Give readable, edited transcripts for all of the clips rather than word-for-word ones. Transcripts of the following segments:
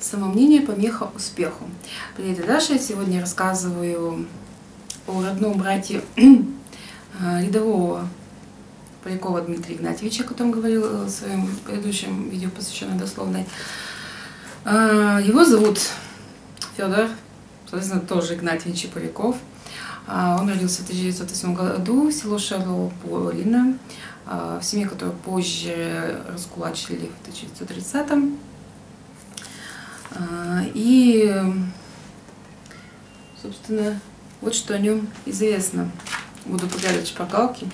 Самомнение – помеха успеху. Привет, это Даша. Я сегодня рассказываю о родном брате рядового Полякова Дмитрия Игнатьевича, о котором говорил в своем предыдущем видео, посвященном дословной. Его зовут Федор, соответственно, тоже Игнатьевич и Поляков. Он родился в 1908 году в село Шарлово-Полино, в семье, которую позже раскулачили в 1930-м. И, собственно, вот что о нем известно. Буду подглядывать шпаргалки.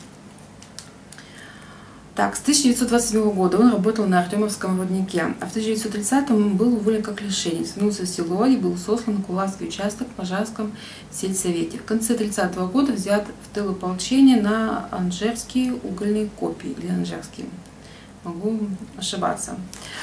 Так, с 1927 года он работал на Артемовском руднике, а в 1930-м был уволен как лишенец, вернулся в село и был сослан на Кулацкий участок в Пожарском сельсовете. В конце 30-го года взят в тыл ополчения на Анжерские угольные копии, или Анжерские, могу ошибаться.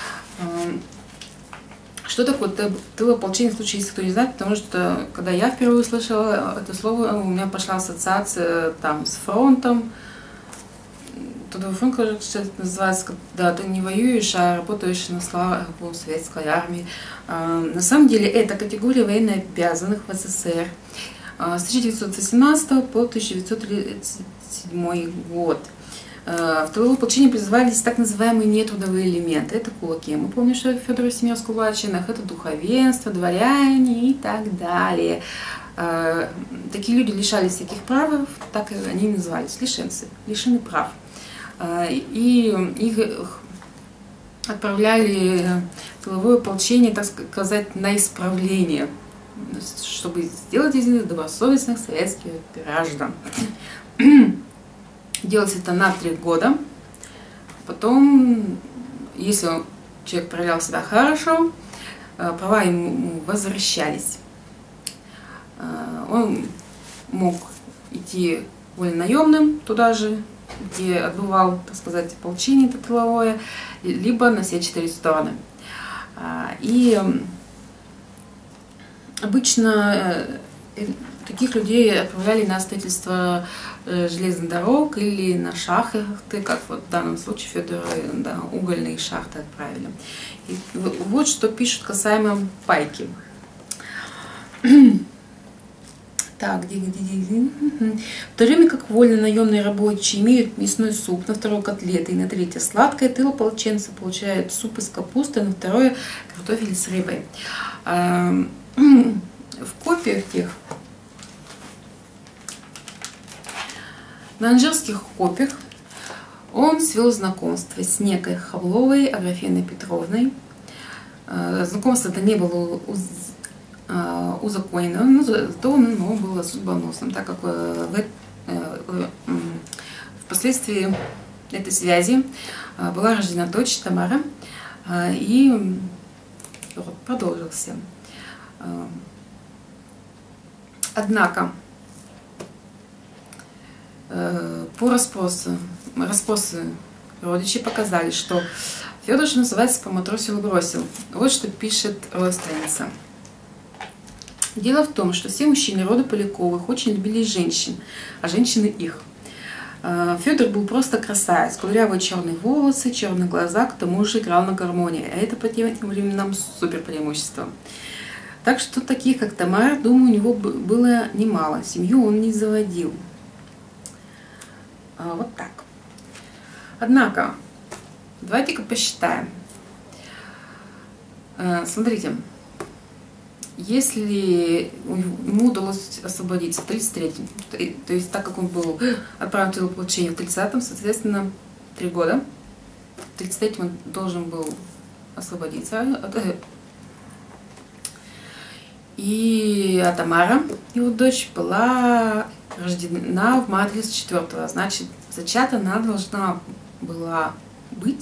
Что такое тыл ополчения, в случае, если кто не знает, потому что, когда я впервые услышала это слово, у меня пошла ассоциация там с фронтом. Трудовой фронт, кажется, это называется, когда ты не воюешь, а работаешь на славу советской армии. На самом деле, это категория военнообязанных в СССР с 1918 по 1937 год. В тыловое ополчение призывались так называемые нетрудовые элементы. Это кулаки. Мы помним, что Федор семья раскулаченных, это духовенство, дворяне и так далее. Такие люди лишались всяких прав, так и они назывались, лишенцы, лишены прав. И их отправляли в тыловое ополчение, так сказать, на исправление, чтобы сделать из них добросовестных советских граждан. Делать это на 3 года. Потом, если человек проявлял себя хорошо, права ему возвращались. Он мог идти вольнонаемным туда же, где отбывал, так сказать, ополчение тыловое, либо на все 4 стороны. И обычно таких людей отправляли на строительство железных дорог или на шахты, как вот в данном случае Федора, да, угольные шахты отправили. И вот что пишут касаемо пайки. Так, в то время как вольно-наемные рабочие имеют мясной суп, на 2 котлеты и на 3 сладкое, тыл ополченцы получают суп из капусты, на 2 картофель с рыбой. В копиях тех, на анжерских копиях, он свел знакомство с некой Хавловой Аграфеной Петровной. Знакомство это не было узаконено, но зато оно было судьбоносным, так как впоследствии этой связи была рождена дочь Тамара, и род продолжился. Однако по расспросы родичей показали, что Федор, что называется, поматросил и бросил. Вот что пишет родственница. Дело в том, что все мужчины рода Поляковых очень любили женщин, а женщины их. Федор был просто красавец, кудрявые черные волосы, черные глаза, к тому же играл на гармонии, а это по тем временам супер преимущество. Так что таких, как Тамара, думаю, у него было немало, семью он не заводил. Вот так. Однако, давайте-ка посчитаем. Смотрите. Если ему удалось освободиться в 1933-м, то есть так как он был отправлен в тыл ополчения в 1930-м, соответственно, 3 года, в 1933-м он должен был освободиться. И Тамара, его дочь, была рождена в мае 1934-го, значит, зачата она должна была быть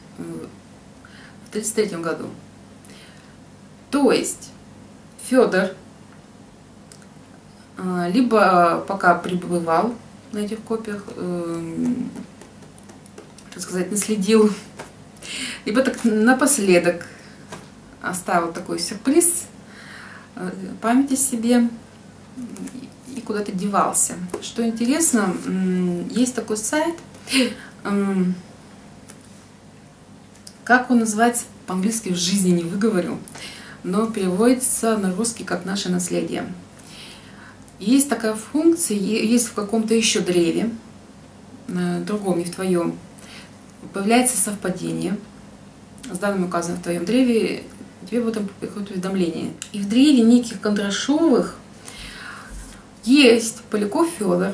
в 1933 году. То есть Федор либо пока пребывал на этих копиях, так сказать, наследил, либо так напоследок оставил такой сюрприз памяти себе и куда-то девался. Что интересно, есть такой сайт, как он называется, по-английски в жизни не выговорю, но переводится на русский как «наше наследие». Есть такая функция, есть в каком-то еще древе, другом, не в твоем, появляется совпадение с данными указанными в твоем древе, тебе об этом приходит уведомление. И в древе неких Кондрашовых есть Поляков Федор,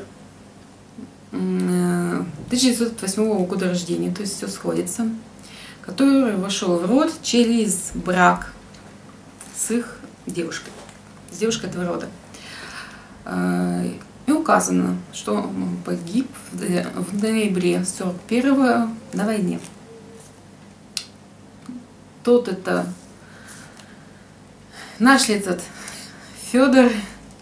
1908 года рождения, то есть все сходится, который вошел в род через брак с их девушкой, с девушкой этого рода. И указано, что он погиб в ноябре 41-го на войне. Тот это наш ли этот Федор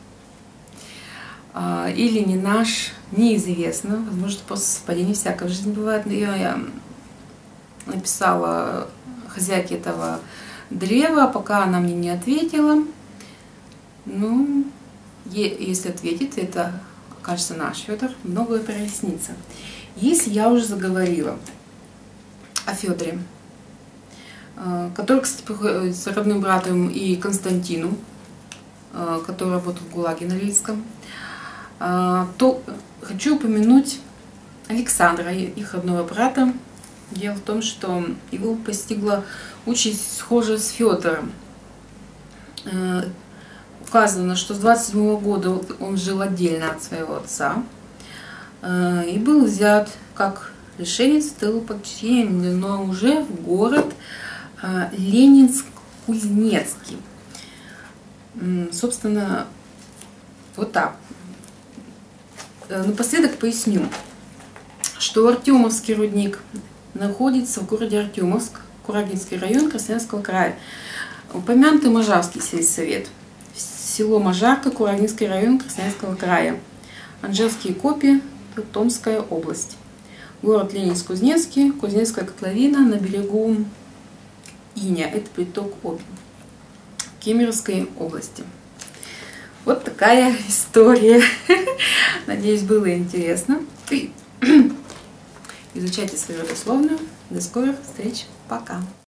или не наш, неизвестно. Возможно, после совпадения всякое в жизни бывает. Но я написала хозяйке этого древа, пока она мне не ответила. Ну, если ответит, это окажется наш Федор, многое прояснится. Если я уже заговорила о Федоре, который, кстати, приходится родным братом и Константину, который работал в ГУЛАГе на Норильском, то хочу упомянуть Александра, их родного брата. Дело в том, что его постигла участь схожая с Федором. Указано, что с 27 года он жил отдельно от своего отца и был взят как лишенец в тылу почтения, но уже в город Ленинск-Кузнецкий. Собственно, вот так. Напоследок поясню, что Артемовский рудник находится в городе Артемовск, Курагинский район Красноярского края. Упомянутый Можарский сельсовет. Село Можарка, Курагинский район Красноярского края. Анжелские Копи, Томская область. Город Ленинск-Кузнецкий, Кузнецкая котловина на берегу Иня. Это приток Оби. Кемеровской области. Вот такая история. Надеюсь, было интересно. Изучайте свою родословную. До скорых встреч. Пока.